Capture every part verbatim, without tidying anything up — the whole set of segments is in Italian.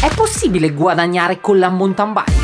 È possibile guadagnare con la mountain bike?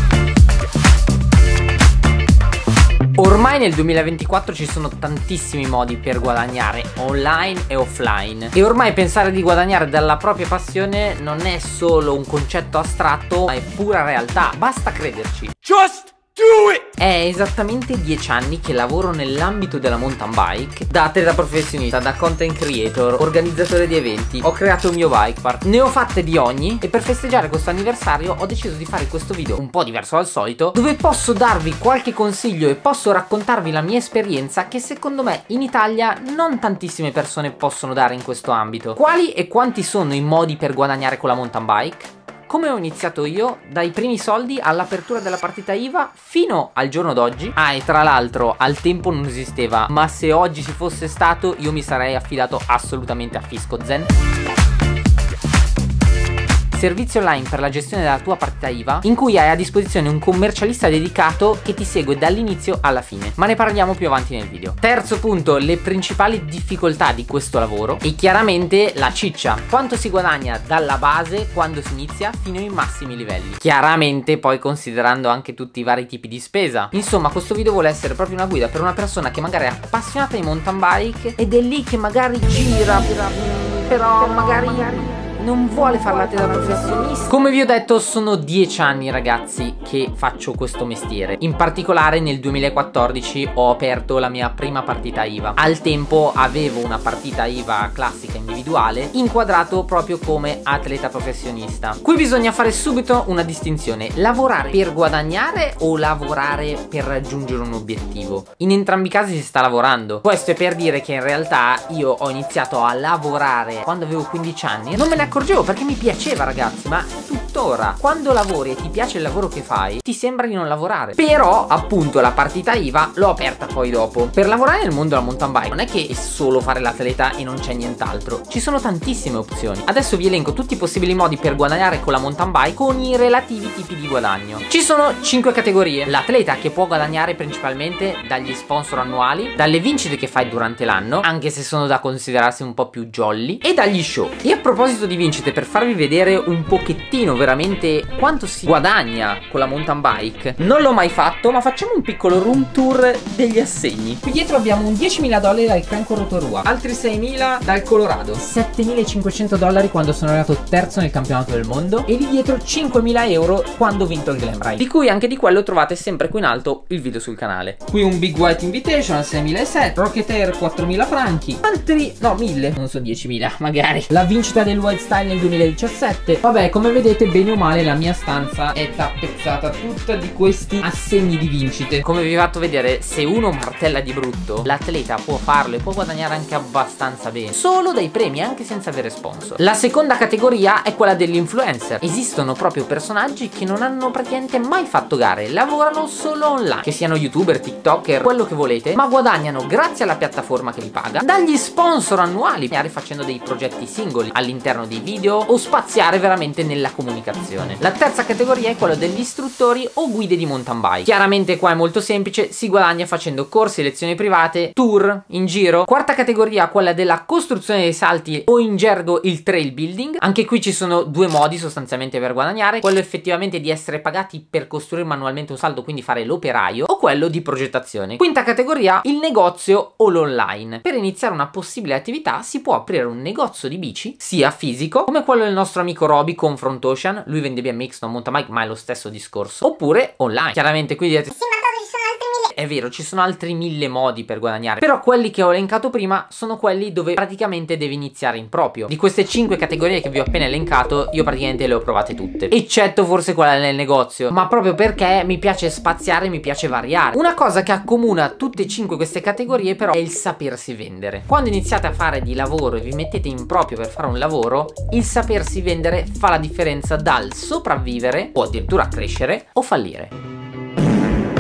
Ormai nel duemilaventiquattro ci sono tantissimi modi per guadagnare online e offline, e ormai pensare di guadagnare dalla propria passione non è solo un concetto astratto, ma è pura realtà. Basta crederci. Just do it! È esattamente dieci anni che lavoro nell'ambito della mountain bike, da atleta professionista, da content creator, organizzatore di eventi. Ho creato il mio bike park, ne ho fatte di ogni, e per festeggiare questo anniversario ho deciso di fare questo video un po' diverso dal solito, dove posso darvi qualche consiglio e posso raccontarvi la mia esperienza, che secondo me in Italia non tantissime persone possono dare in questo ambito. Quali e quanti sono i modi per guadagnare con la mountain bike? Come ho iniziato io, dai primi soldi all'apertura della partita I V A fino al giorno d'oggi. Ah, e tra l'altro al tempo non esisteva, ma se oggi ci fosse stato io mi sarei affidato assolutamente a Fiscozen. Servizio online per la gestione della tua partita I V A, in cui hai a disposizione un commercialista dedicato che ti segue dall'inizio alla fine, ma ne parliamo più avanti nel video. Terzo punto, le principali difficoltà di questo lavoro, e chiaramente la ciccia: quanto si guadagna dalla base, quando si inizia, fino ai massimi livelli, chiaramente poi considerando anche tutti i vari tipi di spesa. Insomma, questo video vuole essere proprio una guida per una persona che magari è appassionata di mountain bike ed è lì che magari gira, però magari non vuole farla da professionista. Come vi ho detto, sono dieci anni, ragazzi, che faccio questo mestiere. In particolare nel duemilaquattordici ho aperto la mia prima partita I V A. Al tempo avevo una partita I V A classica individuale, inquadrato proprio come atleta professionista. Qui bisogna fare subito una distinzione: lavorare per guadagnare o lavorare per raggiungere un obiettivo. In entrambi i casi si sta lavorando. Questo è per dire che in realtà io ho iniziato a lavorare quando avevo quindici anni. Non me ne accorgevo perché mi piaceva, ragazzi, ma tuttora quando lavori e ti piace il lavoro che fai ti sembra di non lavorare. Però appunto la partita I V A l'ho aperta poi dopo. Per lavorare nel mondo della mountain bike non è che è solo fare l'atleta e non c'è nient'altro, ci sono tantissime opzioni. Adesso vi elenco tutti i possibili modi per guadagnare con la mountain bike, con i relativi tipi di guadagno. Ci sono cinque categorie: l'atleta, che può guadagnare principalmente dagli sponsor annuali, dalle vincite che fai durante l'anno, anche se sono da considerarsi un po' più jolly, e dagli show. E a proposito di vincite, per farvi vedere un pochettino veramente quanto si guadagna con la mountain bike, non l'ho mai fatto, ma facciamo un piccolo room tour degli assegni. Qui dietro abbiamo un diecimila dollari dal Cranco Rotorua, altri seimila dal Colorado, settemilacinquecento dollari quando sono arrivato terzo nel campionato del mondo, e lì dietro cinquemila euro quando ho vinto il Glam Ride, di cui anche di quello trovate sempre qui in alto il video sul canale. Qui un Big White Invitational seimilasettecento, Rocket Air quattromila franchi, altri no mille, non so, diecimila magari, la vincita del Wild Style nel duemiladiciassette. Vabbè, come vedete, bene o male la mia stanza è tappezzata tutta di questi assegni di vincite. Come vi ho fatto vedere, se uno martella di brutto, l'atleta può farlo e può guadagnare anche abbastanza bene, solo dai premi, anche senza avere sponsor. La seconda categoria è quella dell'influencer. Esistono proprio personaggi che non hanno praticamente mai fatto gare, lavorano solo online, che siano youtuber, tiktoker, quello che volete, ma guadagnano grazie alla piattaforma che li paga, dagli sponsor annuali, magari facendo dei progetti singoli all'interno dei video o spaziare veramente nella comunicazione. La terza categoria è quella degli istruttori o guide di mountain bike. Chiaramente qua è molto semplice, si guadagna facendo corsi, lezioni private, tour in giro. Quarta categoria, quella della costruzione dei salti, o in gergo il trail building. Anche qui ci sono due modi sostanzialmente per guadagnare: quello effettivamente di essere pagati per costruire manualmente un salto, quindi fare l'operaio, o quello di progettazione. Quinta categoria, il negozio o l'online. Per iniziare una possibile attività si può aprire un negozio di bici, sia fisico, come quello del nostro amico Roby con Front Ocean, lui vende B M X, non mountain bike, ma è lo stesso discorso, oppure online. Chiaramente qui direte: sì, ma tanto ci sono altri mille. È vero, ci sono altri mille modi per guadagnare, però quelli che ho elencato prima sono quelli dove praticamente devi iniziare in proprio. Di queste cinque categorie che vi ho appena elencato, io praticamente le ho provate tutte, eccetto forse quella nel negozio, ma proprio perché mi piace spaziare, mi piace variare. Una cosa che accomuna tutte e cinque queste categorie però è il sapersi vendere. Quando iniziate a fare di lavoro e vi mettete in proprio per fare un lavoro, il sapersi vendere fa la differenza dal sopravvivere o addirittura crescere o fallire.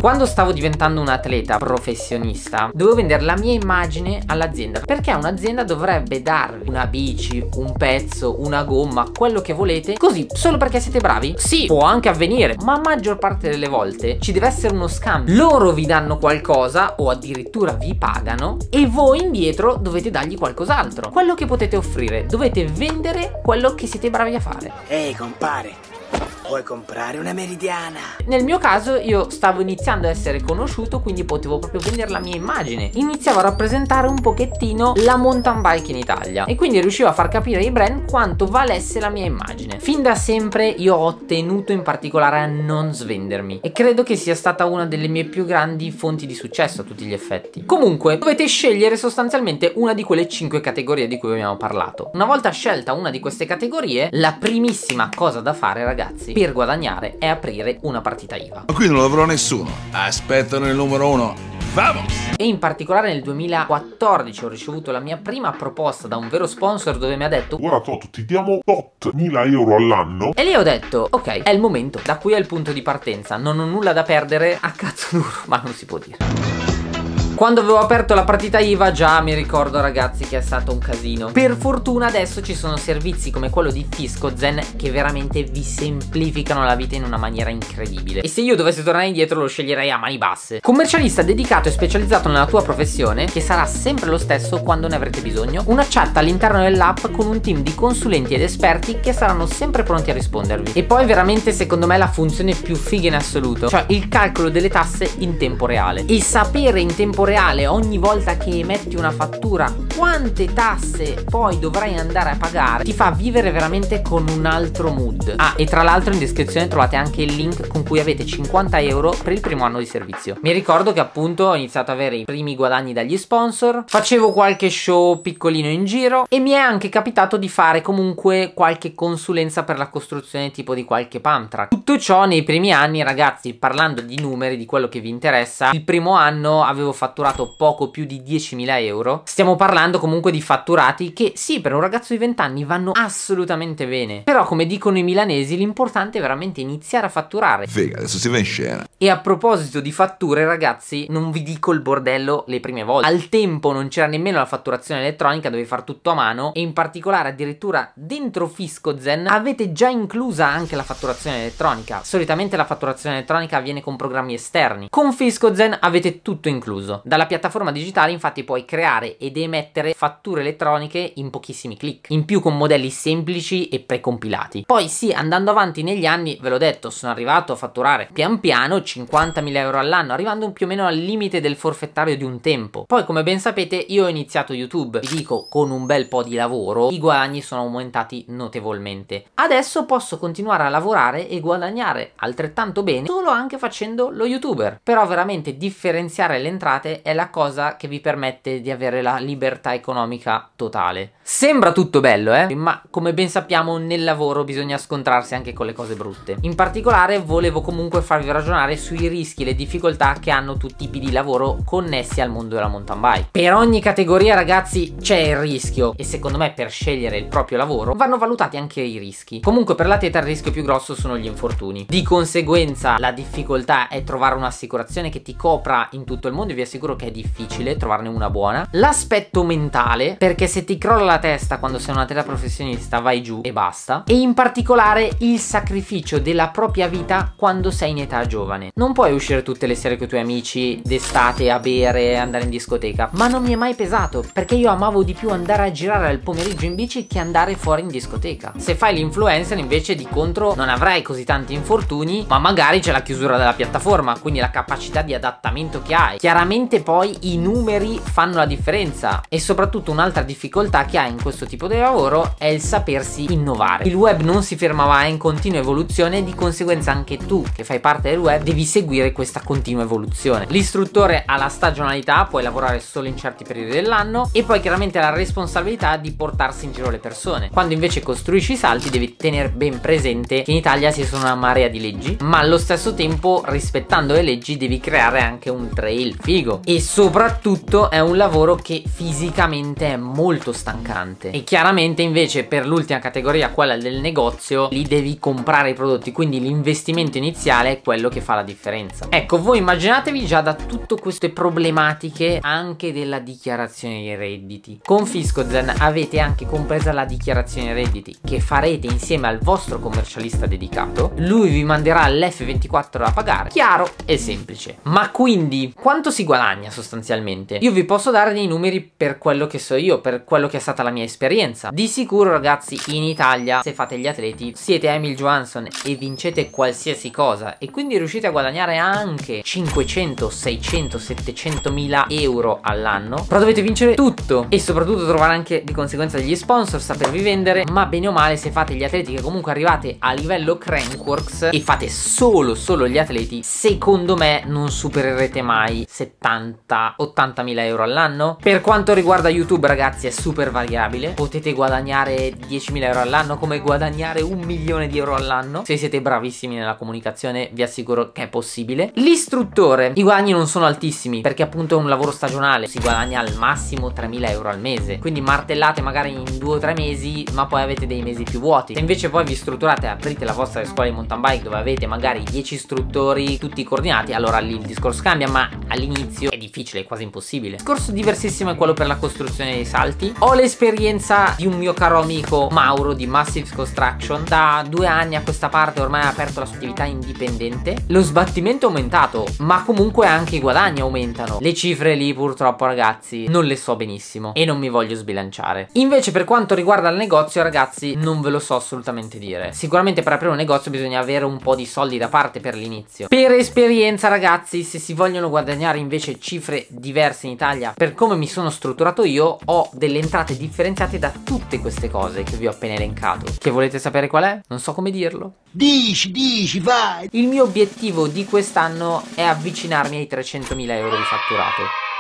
Quando stavo diventando un atleta professionista dovevo vendere la mia immagine all'azienda, perché un'azienda dovrebbe darvi una bici, un pezzo, una gomma, quello che volete, così solo perché siete bravi? Sì, può anche avvenire, ma maggior parte delle volte ci deve essere uno scambio. Loro vi danno qualcosa o addirittura vi pagano e voi indietro dovete dargli qualcos'altro, quello che potete offrire. Dovete vendere quello che siete bravi a fare. Ehi compare, vuoi comprare una meridiana? Nel mio caso io stavo iniziando a essere conosciuto, quindi potevo proprio vendere la mia immagine. Iniziavo a rappresentare un pochettino la mountain bike in Italia e quindi riuscivo a far capire ai brand quanto valesse la mia immagine. Fin da sempre io ho tenuto in particolare a non svendermi e credo che sia stata una delle mie più grandi fonti di successo a tutti gli effetti. Comunque dovete scegliere sostanzialmente una di quelle cinque categorie di cui abbiamo parlato. Una volta scelta una di queste categorie, la primissima cosa da fare, ragazzi, per guadagnare è aprire una partita I V A. Ma qui non lo avrò nessuno. Aspettano il numero uno. Vamos! E in particolare nel duemilaquattordici ho ricevuto la mia prima proposta da un vero sponsor dove mi ha detto: guarda Toto, ti diamo tot mila euro all'anno. E lì ho detto ok, è il momento, da qui è il punto di partenza, non ho nulla da perdere, a cazzo duro, ma non si può dire. Quando avevo aperto la partita I V A già mi ricordo, ragazzi, che è stato un casino. Per fortuna adesso ci sono servizi come quello di Fiscozen che veramente vi semplificano la vita in una maniera incredibile. E se io dovessi tornare indietro lo sceglierei a mani basse. Commercialista dedicato e specializzato nella tua professione, che sarà sempre lo stesso quando ne avrete bisogno. Una chat all'interno dell'app con un team di consulenti ed esperti che saranno sempre pronti a rispondervi. E poi veramente secondo me la funzione più figa in assoluto, cioè il calcolo delle tasse in tempo reale. E sapere in tempo reale ogni volta che emetti una fattura quante tasse poi dovrai andare a pagare ti fa vivere veramente con un altro mood. Ah, e tra l'altro in descrizione trovate anche il link con cui avete cinquanta euro per il primo anno di servizio. Mi ricordo che appunto ho iniziato ad avere i primi guadagni dagli sponsor, facevo qualche show piccolino in giro e mi è anche capitato di fare comunque qualche consulenza per la costruzione tipo di qualche pump track. Tutto ciò nei primi anni, ragazzi, parlando di numeri, di quello che vi interessa, il primo anno avevo fatto fatturato poco più di diecimila euro. Stiamo parlando comunque di fatturati che sì, per un ragazzo di venti anni vanno assolutamente bene, però come dicono i milanesi l'importante è veramente iniziare a fatturare. Figa, adesso si va in scena. E a proposito di fatture, ragazzi, non vi dico il bordello le prime volte. Al tempo non c'era nemmeno la fatturazione elettronica, dovevi far tutto a mano e in particolare addirittura dentro Fiscozen avete già inclusa anche la fatturazione elettronica. Solitamente la fatturazione elettronica avviene con programmi esterni. Con Fiscozen avete tutto incluso. Dalla piattaforma digitale infatti puoi creare ed emettere fatture elettroniche in pochissimi click, in più con modelli semplici e precompilati. Poi sì, andando avanti negli anni, ve l'ho detto, sono arrivato a fatturare pian piano cinquantamila euro all'anno, arrivando più o meno al limite del forfettario di un tempo. Poi come ben sapete io ho iniziato YouTube, vi dico con un bel po' di lavoro, i guadagni sono aumentati notevolmente. Adesso posso continuare a lavorare e guadagnare altrettanto bene solo anche facendo lo YouTuber, però veramente differenziare le entrate è la cosa che vi permette di avere la libertà economica totale. Sembra tutto bello, eh? Ma come ben sappiamo nel lavoro bisogna scontrarsi anche con le cose brutte. In particolare volevo comunque farvi ragionare sui rischi e le difficoltà che hanno tutti i tipi di lavoro connessi al mondo della mountain bike. Per ogni categoria, ragazzi, c'è il rischio e secondo me per scegliere il proprio lavoro vanno valutati anche i rischi. Comunque per l'atleta il rischio più grosso sono gli infortuni. Di conseguenza la difficoltà è trovare un'assicurazione che ti copra in tutto il mondo e vi assicuro che è difficile trovarne una buona. L'aspetto mentale, perché se ti crolla la testa quando sei un atleta professionista vai giù e basta. E in particolare il sacrificio della propria vita quando sei in età giovane. Non puoi uscire tutte le sere con i tuoi amici d'estate a bere, andare in discoteca, ma non mi è mai pesato perché io amavo di più andare a girare al pomeriggio in bici che andare fuori in discoteca. Se fai l'influencer invece di contro non avrai così tanti infortuni, ma magari c'è la chiusura della piattaforma, quindi la capacità di adattamento che hai. Chiaramente poi i numeri fanno la differenza e soprattutto un'altra difficoltà che hai in questo tipo di lavoro è il sapersi innovare. Il web non si ferma mai, è in continua evoluzione e di conseguenza anche tu che fai parte del web devi seguire questa continua evoluzione. L'istruttore ha la stagionalità, puoi lavorare solo in certi periodi dell'anno e poi chiaramente ha la responsabilità di portarsi in giro le persone. Quando invece costruisci i salti devi tenere ben presente che in Italia ci sono una marea di leggi, ma allo stesso tempo rispettando le leggi devi creare anche un trail figo. e soprattutto è un lavoro che fisicamente è molto stancante. E chiaramente invece per l'ultima categoria, quella del negozio, lì devi comprare i prodotti, quindi l'investimento iniziale è quello che fa la differenza. Ecco, voi immaginatevi già da tutte queste problematiche anche della dichiarazione dei redditi. Con Fiscozen avete anche compresa la dichiarazione redditi che farete insieme al vostro commercialista dedicato. Lui vi manderà l'F ventiquattro da pagare, chiaro e semplice. Ma quindi quanto si guadagna sostanzialmente? Io vi posso dare dei numeri per quello che so io, per quello che è stata la mia esperienza. Di sicuro ragazzi, in Italia se fate gli atleti siete Emil Johansson e vincete qualsiasi cosa e quindi riuscite a guadagnare anche cinquecento, seicento, settecento mila euro all'anno, però dovete vincere tutto e soprattutto trovare anche di conseguenza degli sponsor, sapervi vendere. Ma bene o male, se fate gli atleti che comunque arrivate a livello Crankworx e fate solo solo gli atleti, secondo me non supererete mai settanta ottanta mila euro all'anno. Per quanto riguarda YouTube ragazzi è super variabile, potete guadagnare diecimila euro all'anno come guadagnare un milione di euro all'anno. Se siete bravissimi nella comunicazione vi assicuro che è possibile. L'istruttore, i guadagni non sono altissimi perché appunto è un lavoro stagionale, si guadagna al massimo tremila euro al mese, quindi martellate magari in due o tre mesi ma poi avete dei mesi più vuoti. Se invece poi vi strutturate e aprite la vostra scuola di mountain bike dove avete magari dieci istruttori tutti coordinati, allora lì il discorso cambia, ma all'inizio è difficile, è quasi impossibile. Il discorso diversissimo è quello per la costruzione dei salti. Ho l'esperienza di un mio caro amico Mauro di Massive Construction, da due anni a questa parte ormai ha aperto la sua attività indipendente. Lo sbattimento è aumentato ma comunque anche i guadagni aumentano. Le cifre lì purtroppo ragazzi non le so benissimo e non mi voglio sbilanciare. Invece per quanto riguarda il negozio ragazzi non ve lo so assolutamente dire. Sicuramente per aprire un negozio bisogna avere un po' di soldi da parte per l'inizio. Per esperienza ragazzi, se si vogliono guadagnare invece cifre diverse in Italia, per come mi sono strutturato io ho delle entrate differenziate da tutte queste cose che vi ho appena elencato. Che volete sapere qual è? Non so come dirlo. Dici, dici, vai! Il mio obiettivo di quest'anno è avvicinarmi ai trecentomila euro di fatturato.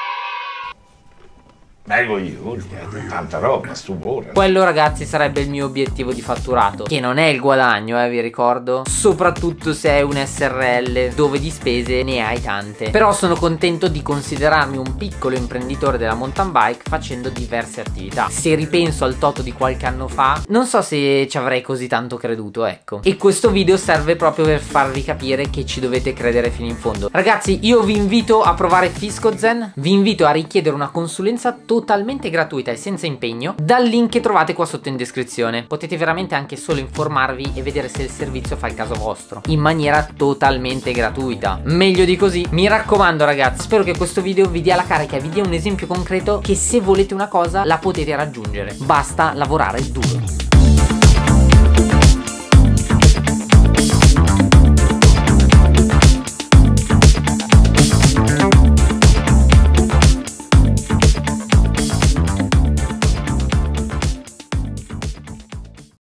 Dai coglioni, tanta roba, stupore. Quello ragazzi sarebbe il mio obiettivo di fatturato, che non è il guadagno, eh, vi ricordo, soprattutto se è un S R L dove di spese ne hai tante. Però sono contento di considerarmi un piccolo imprenditore della mountain bike facendo diverse attività. Se ripenso al Toto di qualche anno fa, non so se ci avrei così tanto creduto, ecco. E questo video serve proprio per farvi capire che ci dovete credere fino in fondo. Ragazzi, io vi invito a provare Fiscozen, vi invito a richiedere una consulenza totalmente gratuita e senza impegno dal link che trovate qua sotto in descrizione. Potete veramente anche solo informarvi e vedere se il servizio fa il caso vostro in maniera totalmente gratuita. Meglio di così? Mi raccomando ragazzi, spero che questo video vi dia la carica, vi dia un esempio concreto che se volete una cosa la potete raggiungere, basta lavorare duro.